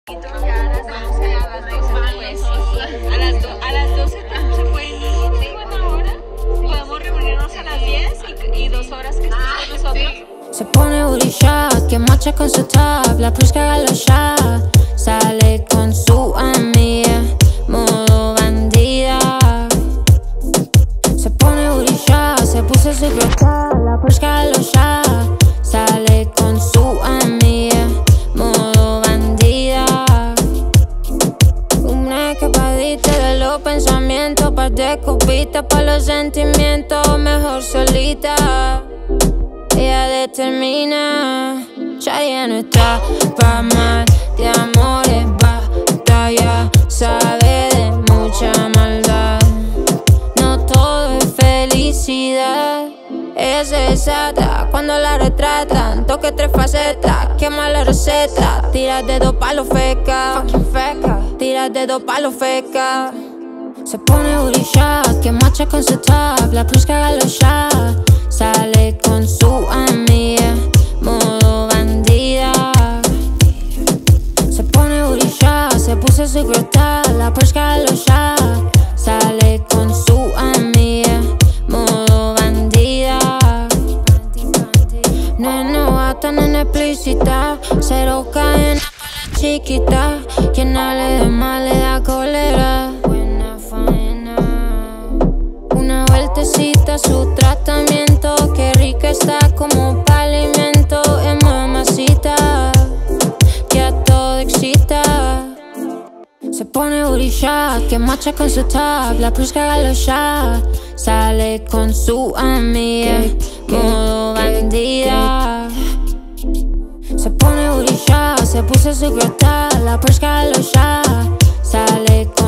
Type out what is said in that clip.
Ya a las 12, pues sí. A las 12 se puede ir. Buena hora. Podemos reunirnos a las 10 y 2 horas que estén con nosotros. Se pone booty shot, que marcha con su top, la plus que haga los shots. Sale con su amiga, modo bandida. Se pone booty shot, se puso su top, la plus que haga los shots. Sale con su amiga, modo bandida. Una escapadita de los pensamientos, par de copitas pa' los sentimientos, mejor solita. Ella determina, ya no está pa' mal de amores, batalla, sabe de mucha maldad. No todo es felicidad. Ella se desata cuando la retratan, toque 3 facetas, quema la receta. Tira dedo pa' lo feca, tira dedo pa' lo feca. Se pone booty shot, que marcha con su top, la plus que haga los shots. Sale con su amiga, modo bandida. Se pone booty shot, se puso su crota, la plus que haga los shots. Sale con su amiga, modo bandida. No es novata, no es explícita, cero cadena pa' la chiquita. Quien hable de mal le da cólera. Una vueltecita, su tratamiento, qué rica está como pa' alimento. Es mamacita, que a todo excita. Se pone booty shot, que marcha con su top, la plus que haga los shots. Sale con su amiga, modo bandida. Se pone booty shot, se puso su crota, la plus que haga los shots. Sale